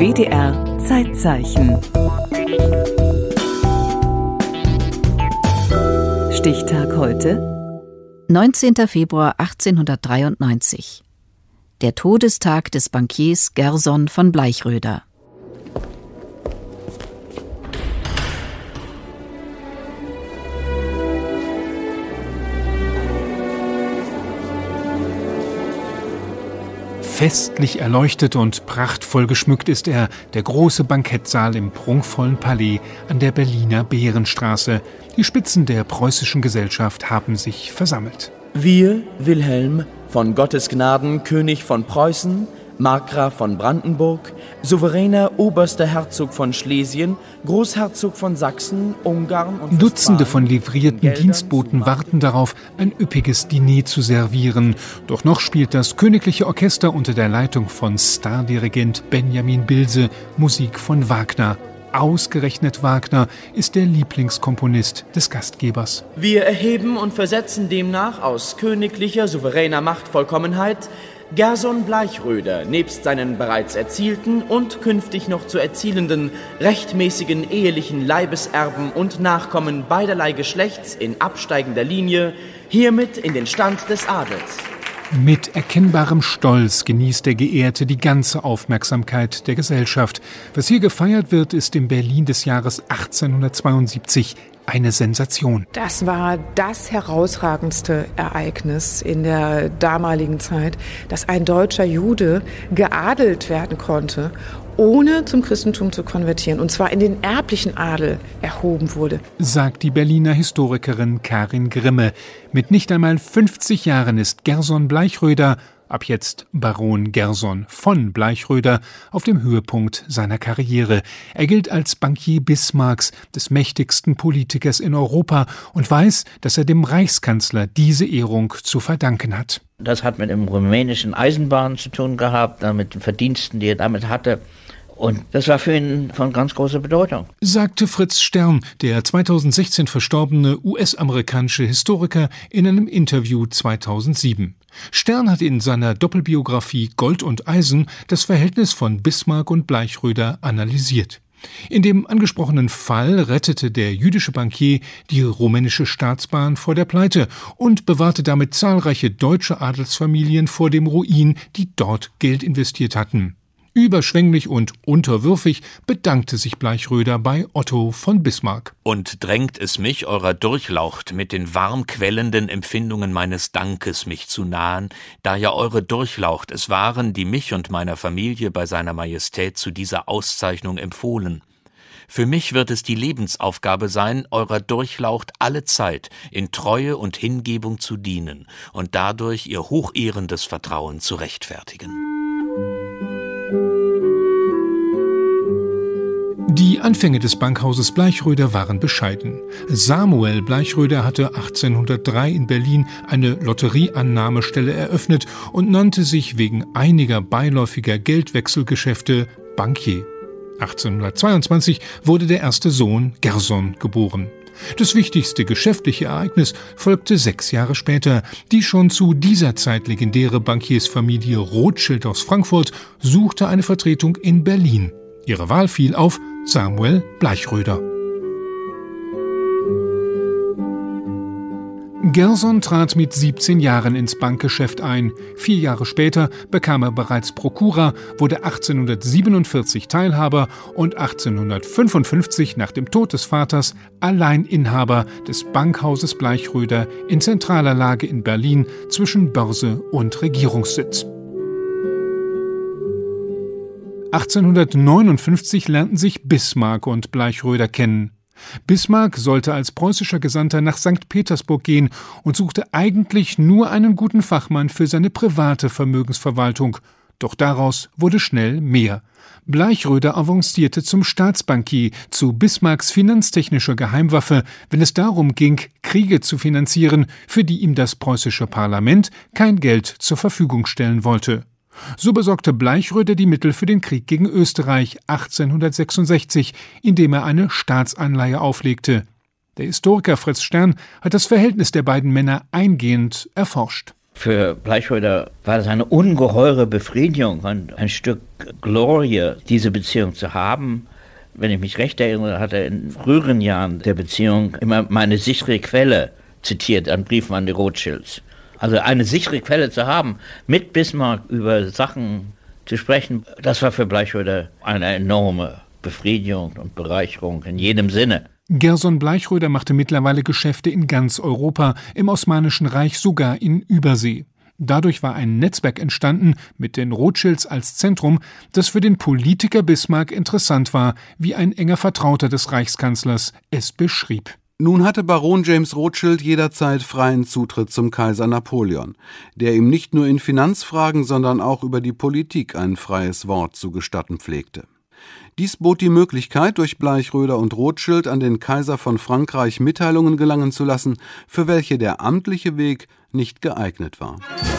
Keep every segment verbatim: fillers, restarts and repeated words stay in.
W D R Zeitzeichen. Stichtag heute: neunzehnter Februar achtzehnhundertdreiundneunzig. Der Todestag des Bankiers Gerson von Bleichröder. Festlich erleuchtet und prachtvoll geschmückt ist er, der große Bankettsaal im prunkvollen Palais an der Berliner Behrenstraße. Die Spitzen der preußischen Gesellschaft haben sich versammelt. Wir, Wilhelm, von Gottes Gnaden König von Preußen, Markgraf von Brandenburg, souveräner oberster Herzog von Schlesien, Großherzog von Sachsen, Ungarn und Dutzende von livrierten Dienstboten warten darauf, ein üppiges Diner zu servieren. Doch noch spielt das Königliche Orchester unter der Leitung von Stardirigent Benjamin Bilse Musik von Wagner. Ausgerechnet Wagner ist der Lieblingskomponist des Gastgebers. Wir erheben und versetzen demnach aus königlicher, souveräner Machtvollkommenheit Gerson Bleichröder nebst seinen bereits erzielten und künftig noch zu erzielenden rechtmäßigen ehelichen Leibeserben und Nachkommen beiderlei Geschlechts in absteigender Linie hiermit in den Stand des Adels. Mit erkennbarem Stolz genießt der Geehrte die ganze Aufmerksamkeit der Gesellschaft. Was hier gefeiert wird, ist im Berlin des Jahres achtzehnhundertzweiundsiebzig eine Sensation. Das war das herausragendste Ereignis in der damaligen Zeit, dass ein deutscher Jude geadelt werden konnte, ohne zum Christentum zu konvertieren, und zwar in den erblichen Adel erhoben wurde. Sagt die Berliner Historikerin Karin Grimme. Mit nicht einmal fünfzig Jahren ist Gerson Bleichröder, ab jetzt Baron Gerson von Bleichröder, auf dem Höhepunkt seiner Karriere. Er gilt als Bankier Bismarcks, des mächtigsten Politikers in Europa, und weiß, dass er dem Reichskanzler diese Ehrung zu verdanken hat. Das hat mit dem rumänischen Eisenbahn zu tun gehabt, mit den Verdiensten, die er damit hatte. Und das war für ihn von ganz großer Bedeutung. Sagte Fritz Stern, der zweitausendsechzehn verstorbene U S-amerikanische Historiker, in einem Interview zweitausendsieben. Stern hat in seiner Doppelbiografie Gold und Eisen das Verhältnis von Bismarck und Bleichröder analysiert. In dem angesprochenen Fall rettete der jüdische Bankier die rumänische Staatsbahn vor der Pleite und bewahrte damit zahlreiche deutsche Adelsfamilien vor dem Ruin, die dort Geld investiert hatten. Überschwänglich und unterwürfig bedankte sich Bleichröder bei Otto von Bismarck. Und drängt es mich, eurer Durchlaucht, mit den warm quellenden Empfindungen meines Dankes mich zu nahen, da ja eure Durchlaucht es waren, die mich und meiner Familie bei seiner Majestät zu dieser Auszeichnung empfohlen. Für mich wird es die Lebensaufgabe sein, eurer Durchlaucht alle Zeit in Treue und Hingebung zu dienen und dadurch ihr hochehrendes Vertrauen zu rechtfertigen. Die Anfänge des Bankhauses Bleichröder waren bescheiden. Samuel Bleichröder hatte achtzehnhundertdrei in Berlin eine Lotterieannahmestelle eröffnet und nannte sich wegen einiger beiläufiger Geldwechselgeschäfte Bankier. achtzehnhundertzweiundzwanzig wurde der erste Sohn Gerson geboren. Das wichtigste geschäftliche Ereignis folgte sechs Jahre später. Die schon zu dieser Zeit legendäre Bankiersfamilie Rothschild aus Frankfurt suchte eine Vertretung in Berlin. Ihre Wahl fiel auf Samuel Bleichröder. Gerson trat mit siebzehn Jahren ins Bankgeschäft ein. Vier Jahre später bekam er bereits Prokura, wurde achtzehnhundertsiebenundvierzig Teilhaber und achtzehnhundertfünfundfünfzig nach dem Tod des Vaters Alleininhaber des Bankhauses Bleichröder in zentraler Lage in Berlin zwischen Börse und Regierungssitz. achtzehnhundertneunundfünfzig lernten sich Bismarck und Bleichröder kennen. Bismarck sollte als preußischer Gesandter nach Sankt Petersburg gehen und suchte eigentlich nur einen guten Fachmann für seine private Vermögensverwaltung. Doch daraus wurde schnell mehr. Bleichröder avancierte zum Staatsbankier, zu Bismarcks finanztechnischer Geheimwaffe, wenn es darum ging, Kriege zu finanzieren, für die ihm das preußische Parlament kein Geld zur Verfügung stellen wollte. So besorgte Bleichröder die Mittel für den Krieg gegen Österreich achtzehnhundertsechsundsechzig, indem er eine Staatsanleihe auflegte. Der Historiker Fritz Stern hat das Verhältnis der beiden Männer eingehend erforscht. Für Bleichroeder war das eine ungeheure Befriedigung und ein Stück Glorie, diese Beziehung zu haben. Wenn ich mich recht erinnere, hat er in früheren Jahren der Beziehung immer meine sichere Quelle zitiert an Briefen an die Rothschilds. Also eine sichere Quelle zu haben, mit Bismarck über Sachen zu sprechen, das war für Bleichroeder eine enorme Befriedigung und Bereicherung in jedem Sinne. Gerson Bleichroeder machte mittlerweile Geschäfte in ganz Europa, im Osmanischen Reich sogar in Übersee. Dadurch war ein Netzwerk entstanden, mit den Rothschilds als Zentrum, das für den Politiker Bismarck interessant war, wie ein enger Vertrauter des Reichskanzlers es beschrieb. Nun hatte Baron James Rothschild jederzeit freien Zutritt zum Kaiser Napoleon, der ihm nicht nur in Finanzfragen, sondern auch über die Politik ein freies Wort zu gestatten pflegte. Dies bot die Möglichkeit, durch Bleichroeder und Rothschild an den Kaiser von Frankreich Mitteilungen gelangen zu lassen, für welche der amtliche Weg nicht geeignet war.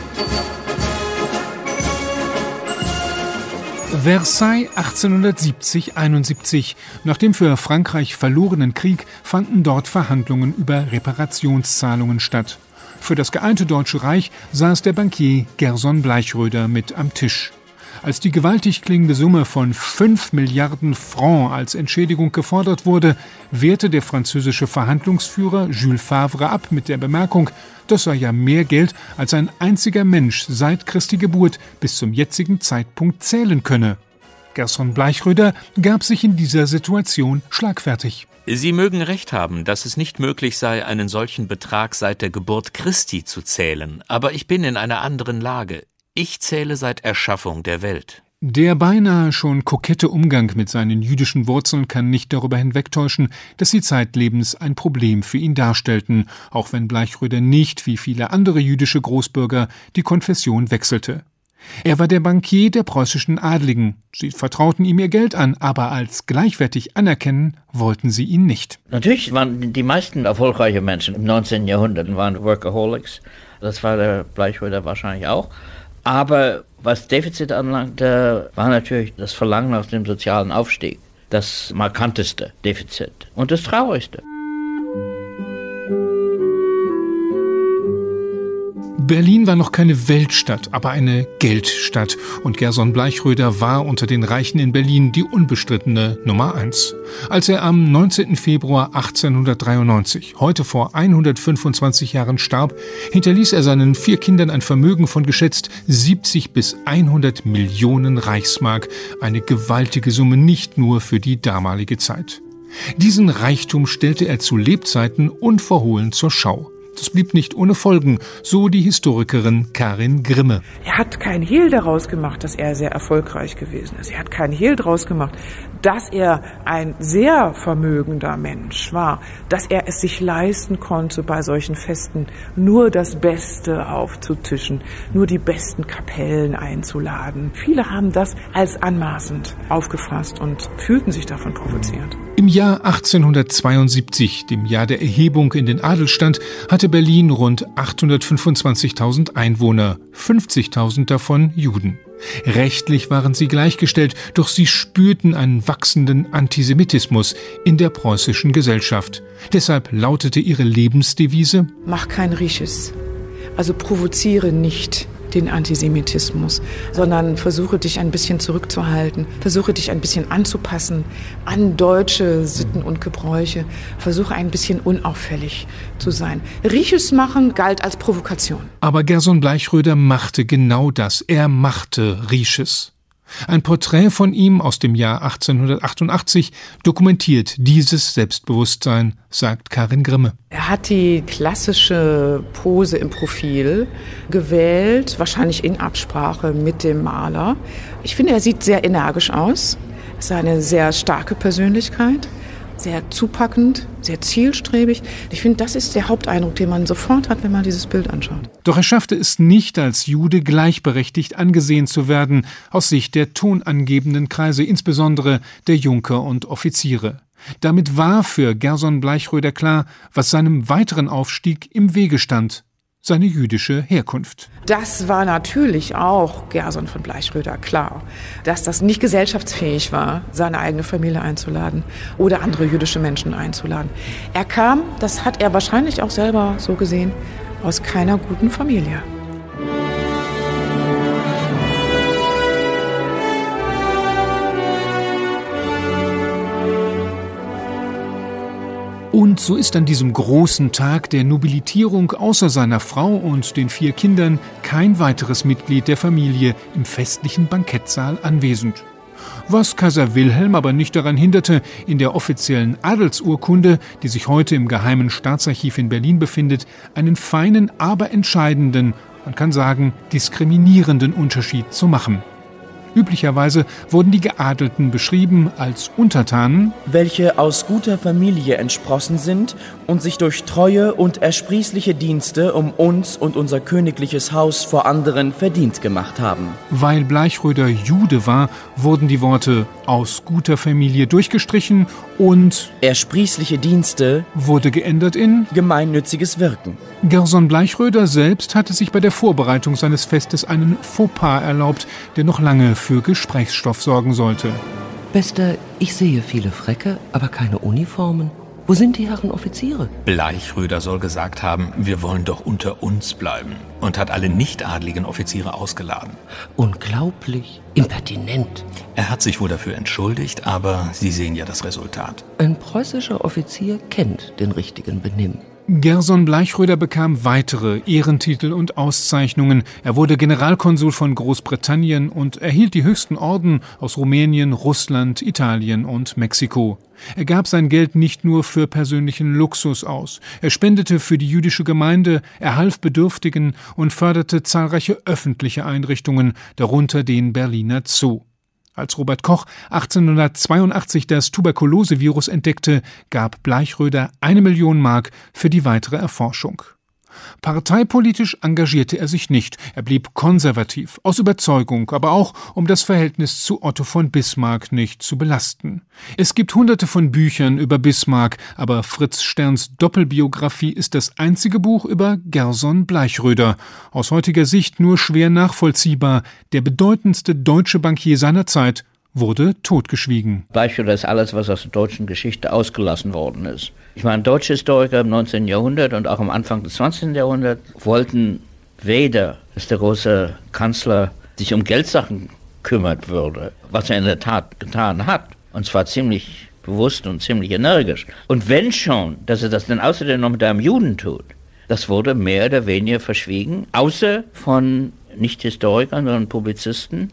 Versailles achtzehnhundertsiebzig einundsiebzig. Nach dem für Frankreich verlorenen Krieg fanden dort Verhandlungen über Reparationszahlungen statt. Für das geeinte Deutsche Reich saß der Bankier Gerson Bleichroeder mit am Tisch. Als die gewaltig klingende Summe von fünf Milliarden Francs als Entschädigung gefordert wurde, wehrte der französische Verhandlungsführer Jules Favre ab mit der Bemerkung, das sei ja mehr Geld, als ein einziger Mensch seit Christi Geburt bis zum jetzigen Zeitpunkt zählen könne. Gerson Bleichroeder gab sich in dieser Situation schlagfertig. Sie mögen recht haben, dass es nicht möglich sei, einen solchen Betrag seit der Geburt Christi zu zählen, aber ich bin in einer anderen Lage. Ich zähle seit Erschaffung der Welt. Der beinahe schon kokette Umgang mit seinen jüdischen Wurzeln kann nicht darüber hinwegtäuschen, dass sie zeitlebens ein Problem für ihn darstellten, auch wenn Bleichroeder nicht, wie viele andere jüdische Großbürger, die Konfession wechselte. Er war der Bankier der preußischen Adligen. Sie vertrauten ihm ihr Geld an, aber als gleichwertig anerkennen wollten sie ihn nicht. Natürlich waren die meisten erfolgreichen Menschen im neunzehnten Jahrhundert waren Workaholics. Das war der Bleichroeder wahrscheinlich auch. Aber was Defizit anlangte, war natürlich das Verlangen nach dem sozialen Aufstieg. Das markanteste Defizit und das traurigste. Berlin war noch keine Weltstadt, aber eine Geldstadt. Und Gerson Bleichroeder war unter den Reichen in Berlin die unbestrittene Nummer eins. Als er am neunzehnten Februar achtzehnhundertdreiundneunzig, heute vor hundertfünfundzwanzig Jahren starb, hinterließ er seinen vier Kindern ein Vermögen von geschätzt siebzig bis hundert Millionen Reichsmark. Eine gewaltige Summe nicht nur für die damalige Zeit. Diesen Reichtum stellte er zu Lebzeiten unverhohlen zur Schau. Das blieb nicht ohne Folgen, so die Historikerin Karin Grimme. Er hat kein Hehl daraus gemacht, dass er sehr erfolgreich gewesen ist. Er hat kein Hehl daraus gemacht, dass er ein sehr vermögender Mensch war, dass er es sich leisten konnte, bei solchen Festen nur das Beste aufzutischen, nur die besten Kapellen einzuladen. Viele haben das als anmaßend aufgefasst und fühlten sich davon provoziert. Im Jahr achtzehnhundertzweiundsiebzig, dem Jahr der Erhebung in den Adelstand, hatte Berlin rund achthundertfünfundzwanzigtausend Einwohner, fünfzigtausend davon Juden. Rechtlich waren sie gleichgestellt, doch sie spürten einen wachsenden Antisemitismus in der preußischen Gesellschaft. Deshalb lautete ihre Lebensdevise: Mach kein Risches, also provoziere nicht den Antisemitismus, sondern versuche dich ein bisschen zurückzuhalten, versuche dich ein bisschen anzupassen an deutsche Sitten und Gebräuche, versuche ein bisschen unauffällig zu sein. Risches machen galt als Provokation. Aber Gerson Bleichroeder machte genau das. Er machte Risches. Ein Porträt von ihm aus dem Jahr achtzehnhundertachtundachtzig dokumentiert dieses Selbstbewusstsein, sagt Karin Grimme. Er hat die klassische Pose im Profil gewählt, wahrscheinlich in Absprache mit dem Maler. Ich finde, er sieht sehr energisch aus. Er ist eine sehr starke Persönlichkeit, sehr zupackend, sehr zielstrebig. Ich finde, das ist der Haupteindruck, den man sofort hat, wenn man dieses Bild anschaut. Doch er schaffte es nicht, als Jude gleichberechtigt angesehen zu werden, aus Sicht der tonangebenden Kreise, insbesondere der Junker und Offiziere. Damit war für Gerson Bleichroeder klar, was seinem weiteren Aufstieg im Wege stand: seine jüdische Herkunft. Das war natürlich auch Gerson von Bleichroeder klar, dass das nicht gesellschaftsfähig war, seine eigene Familie einzuladen oder andere jüdische Menschen einzuladen. Er kam, das hat er wahrscheinlich auch selber so gesehen, aus keiner guten Familie. Und so ist an diesem großen Tag der Nobilitierung außer seiner Frau und den vier Kindern kein weiteres Mitglied der Familie im festlichen Bankettsaal anwesend. Was Kaiser Wilhelm aber nicht daran hinderte, in der offiziellen Adelsurkunde, die sich heute im Geheimen Staatsarchiv in Berlin befindet, einen feinen, aber entscheidenden, man kann sagen, diskriminierenden Unterschied zu machen. Üblicherweise wurden die Geadelten beschrieben als Untertanen, welche aus guter Familie entsprossen sind und sich durch treue und ersprießliche Dienste um uns und unser königliches Haus vor anderen verdient gemacht haben. Weil Bleichröder Jude war, wurden die Worte aus guter Familie durchgestrichen und ersprießliche Dienste wurde geändert in gemeinnütziges Wirken. Gerson Bleichröder selbst hatte sich bei der Vorbereitung seines Festes einen Fauxpas erlaubt, der noch lange für Gesprächsstoff sorgen sollte. Bester, ich sehe viele Fräcke, aber keine Uniformen. Wo sind die Herren Offiziere? Bleichröder soll gesagt haben, wir wollen doch unter uns bleiben und hat alle nichtadligen Offiziere ausgeladen. Unglaublich, impertinent. Er hat sich wohl dafür entschuldigt, aber Sie sehen ja das Resultat. Ein preußischer Offizier kennt den richtigen Benimm. Gerson Bleichröder bekam weitere Ehrentitel und Auszeichnungen. Er wurde Generalkonsul von Großbritannien und erhielt die höchsten Orden aus Rumänien, Russland, Italien und Mexiko. Er gab sein Geld nicht nur für persönlichen Luxus aus. Er spendete für die jüdische Gemeinde, er half Bedürftigen und förderte zahlreiche öffentliche Einrichtungen, darunter den Berliner Zoo. Als Robert Koch achtzehnhundertzweiundachtzig das Tuberkulosevirus entdeckte, gab Bleichröder eine Million Mark für die weitere Erforschung. Parteipolitisch engagierte er sich nicht. Er blieb konservativ, aus Überzeugung, aber auch, um das Verhältnis zu Otto von Bismarck nicht zu belasten. Es gibt hunderte von Büchern über Bismarck, aber Fritz Sterns Doppelbiografie ist das einzige Buch über Gerson Bleichröder. Aus heutiger Sicht nur schwer nachvollziehbar. Der bedeutendste deutsche Bankier seiner Zeit wurde totgeschwiegen. Bleichröder ist alles, was aus der deutschen Geschichte ausgelassen worden ist. Ich meine, deutsche Historiker im neunzehnten Jahrhundert und auch am Anfang des zwanzigsten Jahrhunderts wollten weder, dass der große Kanzler sich um Geldsachen kümmert würde, was er in der Tat getan hat, und zwar ziemlich bewusst und ziemlich energisch. Und wenn schon, dass er das dann außerdem noch mit einem Juden tut, das wurde mehr oder weniger verschwiegen, außer von nicht Historikern, sondern Publizisten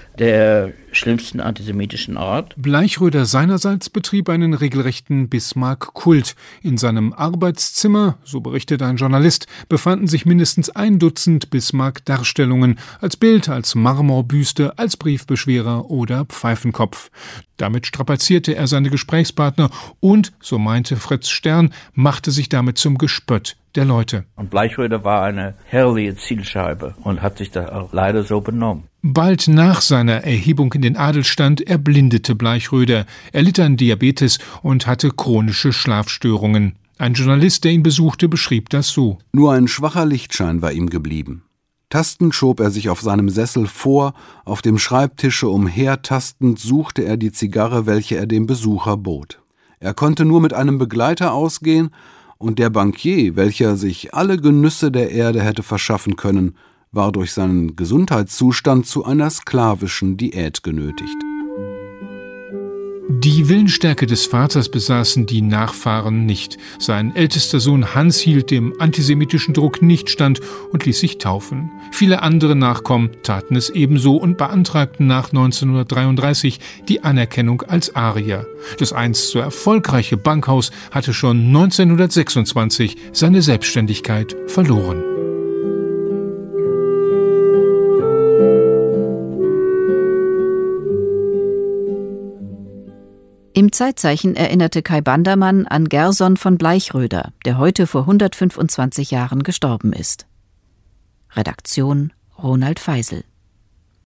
der schlimmsten antisemitischen Art. Bleichröder seinerseits betrieb einen regelrechten Bismarck-Kult. In seinem Arbeitszimmer, so berichtet ein Journalist, befanden sich mindestens ein Dutzend Bismarck-Darstellungen, als Bild, als Marmorbüste, als Briefbeschwerer oder Pfeifenkopf. Damit strapazierte er seine Gesprächspartner und, so meinte Fritz Stern, machte sich damit zum Gespött der Leute. Und Bleichröder war eine herrliche Zielscheibe und hat sich da auch leider so benommen. Bald nach seiner Erhebung in den Adelstand erblindete Bleichröder. Er litt an Diabetes und hatte chronische Schlafstörungen. Ein Journalist, der ihn besuchte, beschrieb das so. Nur ein schwacher Lichtschein war ihm geblieben. Tastend schob er sich auf seinem Sessel vor, auf dem Schreibtische umhertastend suchte er die Zigarre, welche er dem Besucher bot. Er konnte nur mit einem Begleiter ausgehen, und der Bankier, welcher sich alle Genüsse der Erde hätte verschaffen können, war durch seinen Gesundheitszustand zu einer sklavischen Diät genötigt. Die Willensstärke des Vaters besaßen die Nachfahren nicht. Sein ältester Sohn Hans hielt dem antisemitischen Druck nicht stand und ließ sich taufen. Viele andere Nachkommen taten es ebenso und beantragten nach neunzehnhundertdreiunddreißig die Anerkennung als Arier. Das einst so erfolgreiche Bankhaus hatte schon neunzehnhundertsechsundzwanzig seine Selbstständigkeit verloren. Im Zeitzeichen erinnerte Kai Bandermann an Gerson von Bleichröder, der heute vor hundertfünfundzwanzig Jahren gestorben ist. Redaktion Ronald Feisel.